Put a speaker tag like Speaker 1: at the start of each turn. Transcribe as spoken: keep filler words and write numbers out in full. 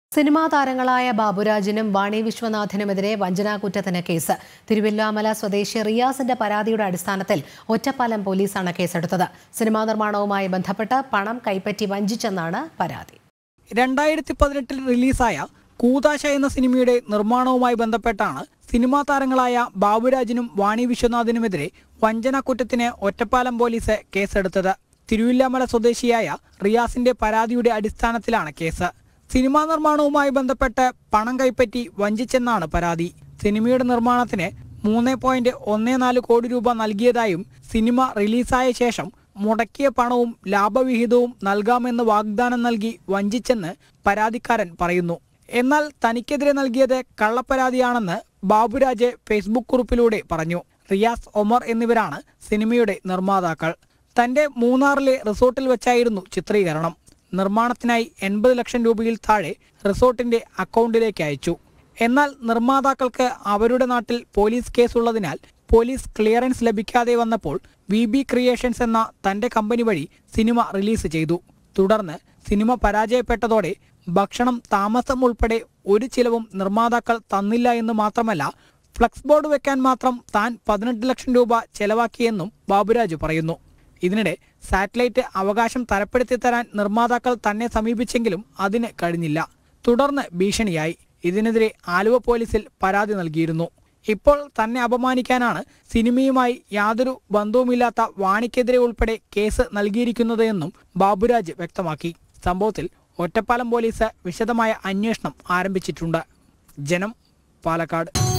Speaker 1: Cinema താരങ്ങളായ ബാബുരാജിനും വാണി വിശ്വനാഥിനുമെതിരെ വഞ്ചനാകുറ്റത്തിന് case. Thiruvilwamala സ്വദേശി റിയാസിന്റെ പരാതിയുടെ അടിസ്ഥാനത്തിൽ ഒറ്റപ്പാലം പോലീസാണ് കേസെടുത്തത്. സിനിമാ നിർമ്മാണവുമായി ബന്ധപ്പെട്ട് പണം കൈപ്പറ്റി വഞ്ചിച്ചെന്നാണ് പരാതി.
Speaker 2: രണ്ടായിരത്തി പതിനെട്ടിൽ റിലീസായ കൂതാശ എന്ന സിനിമയുടെ നിർമ്മാണവുമായി ബന്ധപ്പെട്ടാണ് സിനിമാ താരങ്ങളായ ബാബുരാജിനും വാണി വിശ്വനാഥിനുമെതിരെ വഞ്ചനാകുറ്റത്തിന് ഒറ്റപ്പാലം പോലീസ് കേസെടുത്തത്. തിരുവില്ലാമല സ്വദേശിയായ റിയാസിന്റെ പരാതിയുടെ അടിസ്ഥാനത്തിലാണ് കേസ്. സിനിമാ നിർമ്മാണവുമായി ബന്ധപ്പെട്ട് പണം കൈപ്പറ്റി വഞ്ചിച്ചെന്നാണ് പരാതി. സിനിമയുടെ നിർമ്മാണത്തിന് മൂന്ന് പോയിന്റ് ഒന്ന് നാല് കോടി രൂപ നൽകിയതായും സിനിമ റിലീസായ ശേഷം മുടക്കിയ പണവും ലാഭവിഹിതവും നൽകാമെന്ന് വാഗ്ദാനം നൽകി വഞ്ചിച്ചെന്ന് പരാതിക്കാരൻ പറയുന്നു. എന്നാൽ തനിക്കെതിരെ നൽകിയത് കള്ളപ്പരാതിയാണെന്ന് ബാബുരാജ് ഫേസ്ബുക്ക് കുറിപ്പിലൂടെ പറഞ്ഞു. റിയാസ്, ഒമർ എന്നിവരാണ് സിനിമയുടെ നിർമ്മാതാക്കൾ. തന്റെ മൂന്നാറിലെ റിസോർട്ടിൽ വെച്ചായിരുന്നു ചിത്രീകരണം. നിർമ്മാണത്തിനായി എൺപത് ലക്ഷം രൂപയിൽ താഴെ റിസോർട്ടിന്റെ അക്കൗണ്ടിലേക്ക് അയച്ചു. എന്നാൽ നിർമ്മാതാക്കൾക്ക് അവരുടെ നാട്ടിൽ പോലീസ് കേസുള്ളതിനാൽ പോലീസ് ക്ലിയറൻസ് ലഭിക്കാതെ വന്നപ്പോൾ വി ബി ക്രിയേഷൻസ് എന്ന തന്റെ കമ്പനി വഴി സിനിമ റിലീസ് ചെയ്തു. തുടർന്ന് സിനിമ പരാജയപ്പെട്ടതോടെ ഭക്ഷണം, താമസം ഉൾപ്പെടെ ഒരു ചിലവും നിർമ്മാതാക്കൾ തന്നില്ല എന്ന് മാത്രമല്ല, ഫ്ലക്സ് ബോർഡ് വെക്കാൻ മാത്രം താൻ പതിനെട്ട് ലക്ഷം രൂപ ചെലവാക്കിയെന്നും ബാബുരാജ് പറയുന്നു. ഇതിനിടെ സാറ്റലൈറ്റ് അവകാശം തരപ്പെടുത്തി തരാൻ നിർമ്മാതാക്കൾ തന്നെ സമീപിച്ചെങ്കിലും അതിന് കഴിഞ്ഞില്ല. തുടർന്ന് ഭീഷണിയായി. ഇതിനെതിരെ ആലുവ പോലീസിൽ പരാതി നൽകിയിരുന്നു. ഇപ്പോൾ തന്നെ അപമാനിക്കാനാണ് സിനിമയുമായി യാതൊരു ബന്ധവുമില്ലാത്ത വാണിക്കെതിരെ ഉൾപ്പെടെ കേസ് നൽകിയിരിക്കുന്നത് എന്നും ബാബുരാജ് വ്യക്തമാക്കി. സംഭവത്തിൽ ഒറ്റപ്പാലം പോലീസ് വിശദമായ അന്വേഷണം ആരംഭിച്ചിട്ടുണ്ട്. ജനം, പാലക്കാട്.